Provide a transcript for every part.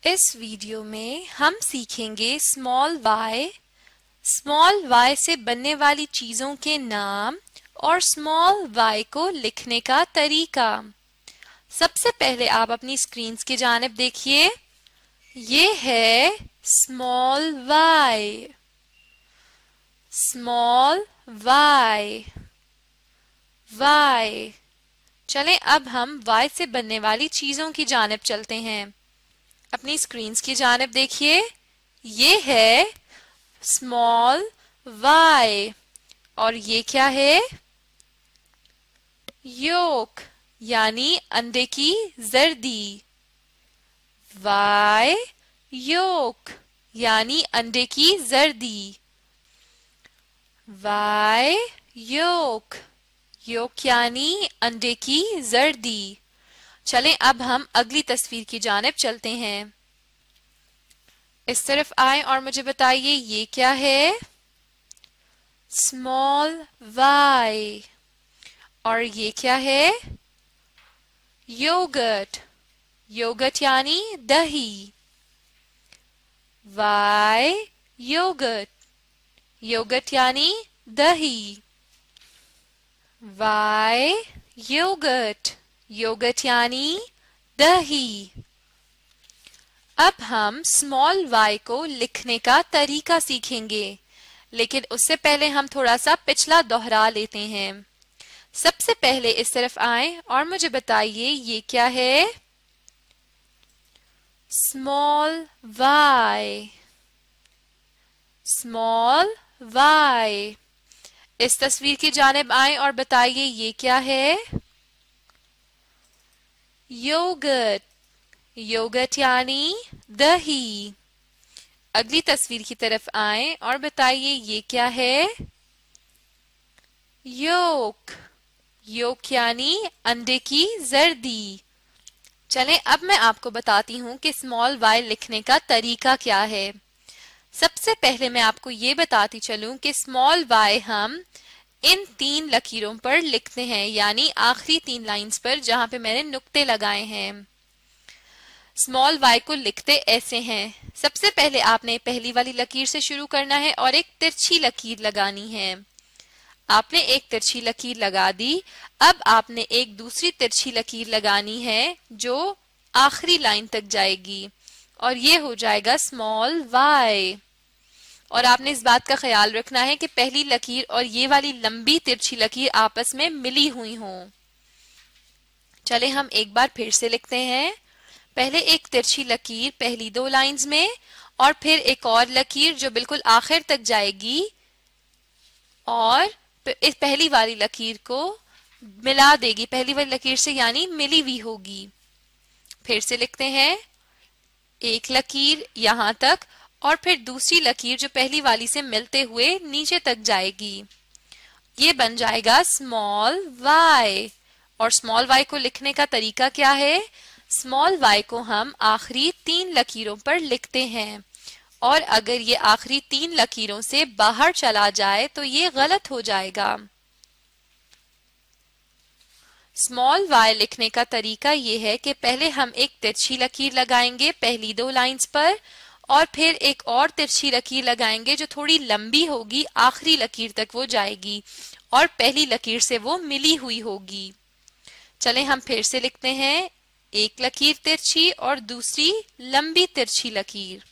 इस वीडियो में हम सीखेंगे स्मॉल y से बनने वाली चीजों के नाम और स्मॉल y को लिखने का तरीका। सबसे पहले आप अपनी स्क्रीन्स की जानिब देखिए। ये है स्मॉल y। चलें अब हम y से बनने वाली चीजों की जानिब चलते हैं। अपनी स्क्रीन्स की जानिब देखिए। ये है स्मॉल y और ये क्या है? योक यानी अंडे की जर्दी। y योक यानी अंडे की जर्दी। y योक यानी अंडे की जर्दी। चलें अब हम अगली तस्वीर की जानिब चलते हैं। इस तरफ आए और मुझे बताइए ये क्या है? स्मॉल y और ये क्या है? योगर्ट यानी दही। y योगर्ट यानी दही। y योगर्ट यानी दही। अब हम स्मॉल y को लिखने का तरीका सीखेंगे, लेकिन उससे पहले हम थोड़ा सा पिछला दोहरा लेते हैं। सबसे पहले इस तरफ आए और मुझे बताइए ये क्या है? Small y। इस तस्वीर की जानिब आए और बताइए ये क्या है? योगर्ट यानी दही। अगली तस्वीर की तरफ आए और बताइए ये क्या है? योक यानी अंडे की जर्दी। चलें अब मैं आपको बताती हूँ कि स्मॉल y लिखने का तरीका क्या है। सबसे पहले मैं आपको ये बताती चलूं कि स्मॉल y हम इन 3 लकीरों पर लिखते हैं, यानी आखिरी 3 लाइंस पर जहां पे मैंने नुक्ते लगाए हैं। स्मॉल y को लिखते ऐसे हैं। सबसे पहले आपने पहली वाली लकीर से शुरू करना है और एक तिरछी लकीर लगानी है। आपने एक तिरछी लकीर लगा दी। अब आपने एक दूसरी तिरछी लकीर लगानी है जो आखिरी लाइन तक जाएगी और ये हो जाएगा स्मॉल y। और आपने इस बात का ख्याल रखना है कि पहली लकीर और ये वाली लंबी तिरछी लकीर आपस में मिली हुई हों। चले हम एक बार फिर से लिखते हैं। पहले एक तिरछी लकीर पहली 2 लाइंस में और फिर एक और लकीर जो बिल्कुल आखिर तक जाएगी और इस पहली वाली लकीर को मिला देगी पहली वाली लकीर से, यानी मिली हुई होगी। फिर से लिखते हैं। एक लकीर यहां तक और फिर दूसरी लकीर जो पहली वाली से मिलते हुए नीचे तक जाएगी। ये बन जाएगा स्मॉल y। और स्मॉल y को लिखने का तरीका क्या है? स्मॉल y को हम आखिरी 3 लकीरों पर लिखते हैं और अगर ये आखिरी 3 लकीरों से बाहर चला जाए तो ये गलत हो जाएगा। स्मॉल y लिखने का तरीका ये है कि पहले हम एक तिरछी लकीर लगाएंगे पहली 2 लाइंस पर और फिर एक और तिरछी लकीर लगाएंगे जो थोड़ी लंबी होगी, आखिरी लकीर तक वो जाएगी और पहली लकीर से वो मिली हुई होगी। चलें हम फिर से लिखते हैं। एक लकीर तिरछी और दूसरी लंबी तिरछी लकीर।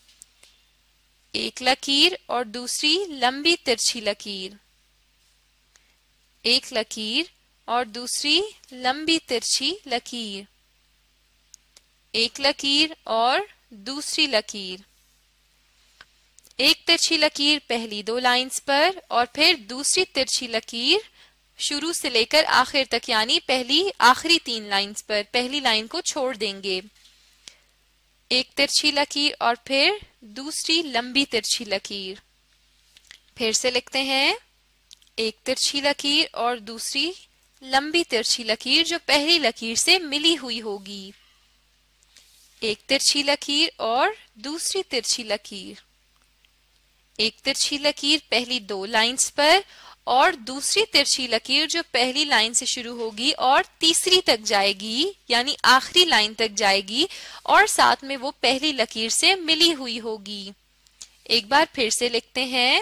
एक लकीर और दूसरी लंबी तिरछी लकीर। एक लकीर और दूसरी लंबी तिरछी लकीर। एक लकीर और दूसरी लकीर। एक तिरछी लकीर पहली 2 लाइंस पर और फिर दूसरी तिरछी लकीर शुरू से लेकर आखिर तक, यानी पहली आखिरी 3 लाइंस पर पहली लाइन को छोड़ देंगे। एक तिरछी लकीर और फिर दूसरी लंबी तिरछी लकीर। फिर से लिखते हैं। एक तिरछी लकीर और दूसरी लंबी तिरछी लकीर जो पहली लकीर से मिली हुई होगी। एक तिरछी लकीर और दूसरी तिरछी लकीर। एक तिरछी लकीर पहली 2 लाइंस पर और दूसरी तिरछी लकीर जो पहली लाइन से शुरू होगी और तीसरी तक जाएगी यानी आखिरी लाइन तक जाएगी और साथ में वो पहली लकीर से मिली हुई होगी। एक बार फिर से लिखते हैं,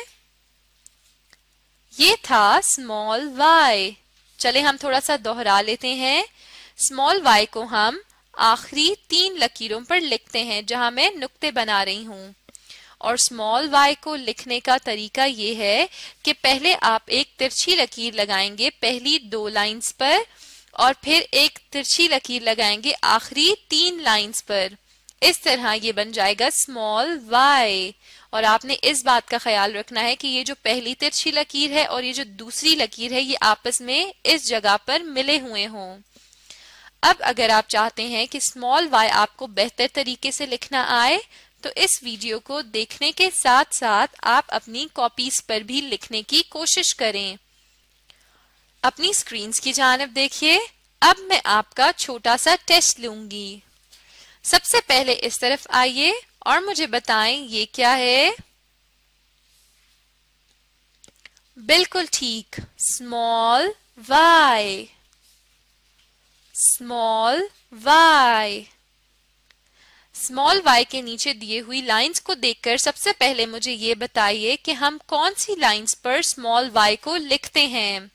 ये था स्मॉल y। चले हम थोड़ा सा दोहरा लेते हैं। स्मॉल y को हम आखिरी 3 लकीरों पर लिखते हैं जहां मैं नुक्ते बना रही हूं। और स्मॉल y को लिखने का तरीका ये है कि पहले आप एक तिरछी लकीर लगाएंगे पहली 2 लाइंस पर और फिर एक तिरछी लकीर लगाएंगे आखिरी 3 लाइंस पर। इस तरह ये बन जाएगा स्मॉल y। और आपने इस बात का ख्याल रखना है कि ये जो पहली तिरछी लकीर है और ये जो दूसरी लकीर है ये आपस में इस जगह पर मिले हुए हों। अब अगर आप चाहते हैं कि स्मॉल y आपको बेहतर तरीके से लिखना आए तो इस वीडियो को देखने के साथ साथ आप अपनी कॉपीज पर भी लिखने की कोशिश करें। अपनी स्क्रीन्स की जानिब देखिए। अब मैं आपका छोटा सा टेस्ट लूंगी। सबसे पहले इस तरफ आइए और मुझे बताएं ये क्या है। बिल्कुल ठीक, small y। Small y। Small y के नीचे दिए हुई लाइंस को देखकर सबसे पहले मुझे ये बताइए कि हम कौन सी लाइंस पर स्मॉल y को लिखते हैं।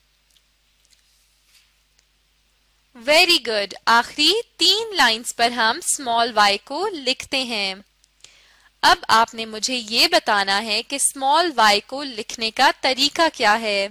वेरी गुड, आखिरी 3 लाइंस पर हम स्मॉल y को लिखते हैं। अब आपने मुझे ये बताना है कि स्मॉल y को लिखने का तरीका क्या है।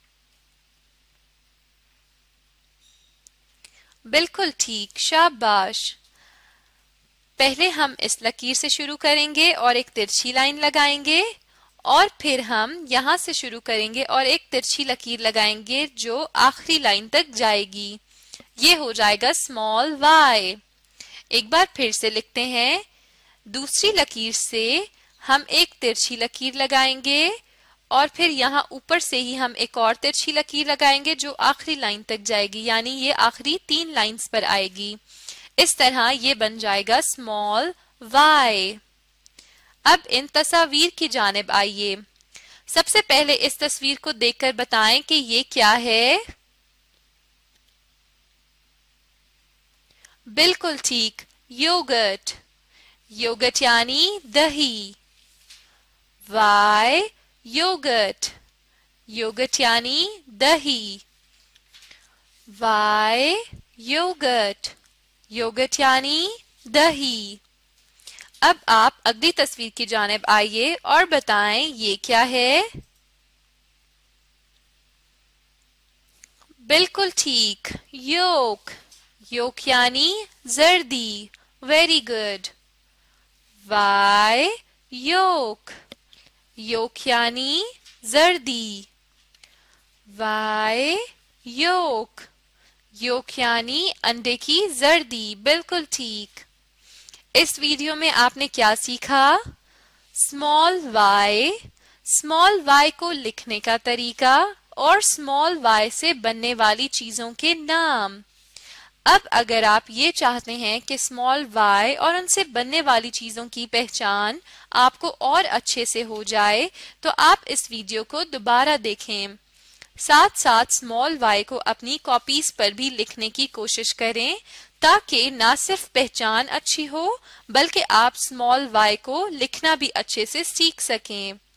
बिल्कुल ठीक, शाबाश। पहले हम इस लकीर से शुरू करेंगे और एक तिरछी लाइन लगाएंगे और फिर हम यहां से शुरू करेंगे और एक तिरछी लकीर लगाएंगे जो आखिरी लाइन तक जाएगी। ये हो जाएगा स्मॉल y। एक बार फिर से लिखते हैं, दूसरी लकीर से हम एक तिरछी लकीर लगाएंगे और फिर यहाँ ऊपर से ही हम एक और तिरछी लकीर लगाएंगे जो आखिरी लाइन तक जाएगी यानी ये आखिरी 3 लाइंस पर आएगी। इस तरह ये बन जाएगा स्मॉल y। अब इन तस्वीर की जानिब आइए। सबसे पहले इस तस्वीर को देखकर बताएं कि ये क्या है। बिल्कुल ठीक, योगर्ट। योगर्ट यानी दही। y yogurt. योगर्ट यानी दही। y yogurt. योगर्ट यानी दही। अब आप अगली तस्वीर की जानिब आइए और बताएं ये क्या है। बिल्कुल ठीक, योक। योक यानी जर्दी। Very good. y yolk. Yolk यानी जर्दी। y yolk. योक यानी अंडे की जर्दी। बिल्कुल ठीक। इस वीडियो में आपने क्या सीखा? स्मॉल y को लिखने का तरीका और स्मॉल y से बनने वाली चीजों के नाम। अब अगर आप ये चाहते हैं कि स्मॉल y और उनसे बनने वाली चीजों की पहचान आपको और अच्छे से हो जाए तो आप इस वीडियो को दोबारा देखें। साथ साथ स्मॉल y को अपनी कॉपीज पर भी लिखने की कोशिश करें ताकि ना सिर्फ पहचान अच्छी हो बल्कि आप स्मॉल y को लिखना भी अच्छे से सीख सकें।